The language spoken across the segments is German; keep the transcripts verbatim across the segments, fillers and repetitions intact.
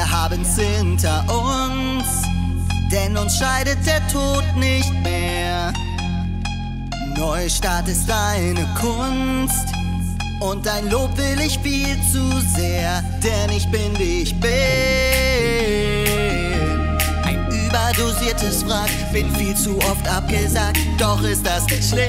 wir haben's hinter uns, denn uns scheidet der Tod nicht mehr. Neustart ist deine Kunst und dein Lob will ich viel zu sehr, denn ich bin wie ich bin. Ein überdosiertes Wrack, bin viel zu oft abgesagt, doch ist das nicht schlimm.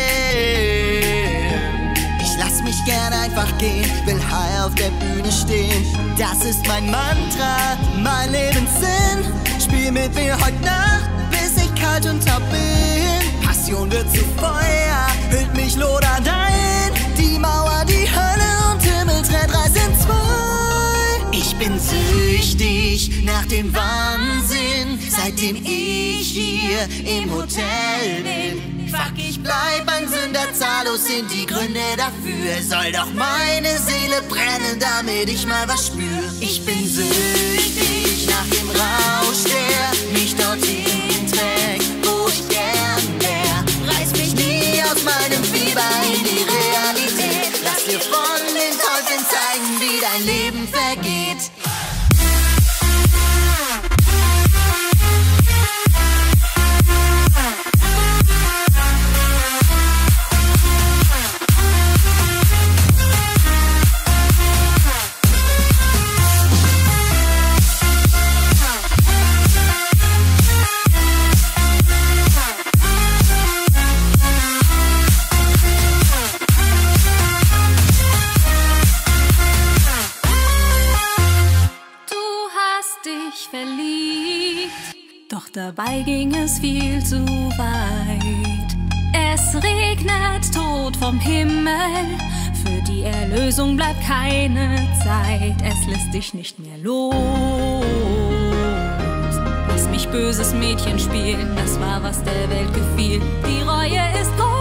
Ich lass mich gern einfach gehen, will high auf der Bühne stehen. Das ist mein Mantra, mein Lebenssinn. Spiel mit mir heute Nacht, bis ich kalt und taub bin. Passion wird zu Feuer, hüllt mich lodernd ein. Die Mauer, die Hölle und Himmel trennt, reißt in zwei. Ich bin süchtig nach dem Wahnsinn, seitdem ich hier im Hotel bin. Fuck, ich bleib ein Sünder, zahllos sind die Gründe dafür. Soll doch meine Seele brennen, damit ich mal was spür. Ich bin süchtig nach dem Rausch, der mich dorthin trägt, wo ich gern wär. Reiß mich nie aus meinem Fieber in die Realität. Lass dir von den Teufeln zeigen, wie dein Leben vergeht. Doch dabei ging es viel zu weit. Es regnet Tod vom Himmel, für die Erlösung bleibt keine Zeit. Es lässt dich nicht mehr los. Lass mich böses Mädchen spielen, das war, was der Welt gefiel. Die Reue ist groß.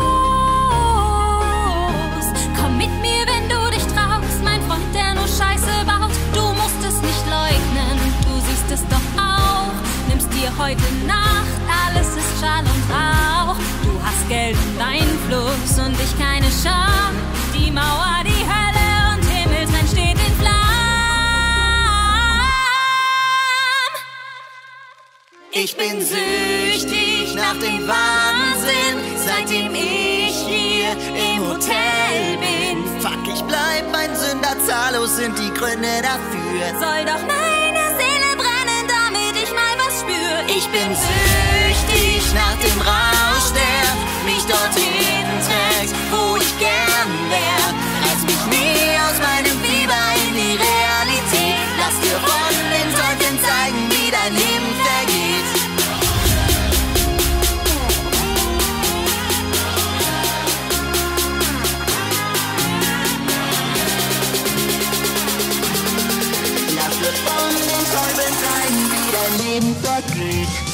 Komm mit mir, wenn du dich traust, mein Freund, der nur Scheiße baut. Du musst es nicht leugnen, du siehst es doch auch. Nimmst dir heute Nacht, alles ist Schall und Rauch. Du hast Geld und Einfluss und ich keine Scham. Die Mauer, die Hölle und Himmel trennt, steht in Flammen. Ich bin süchtig nach dem Wahnsinn, seitdem ich hier im Hotel bin. Fuck, ich bleib ein Sünder, zahllos sind die Gründe dafür. Soll doch meine Seele brennen, damit ich mal was spür. Ich bin süchtig nach dem Rausch, der mich dorthin trägt, wo ich gern wär. Reiß mich nie aus meinem Fieber in die Realität. Lass dir von den Teufeln zeigen, wie dein Leben vergeht. Lass dir von den Teufeln zeigen, wie dein Leben vergeht.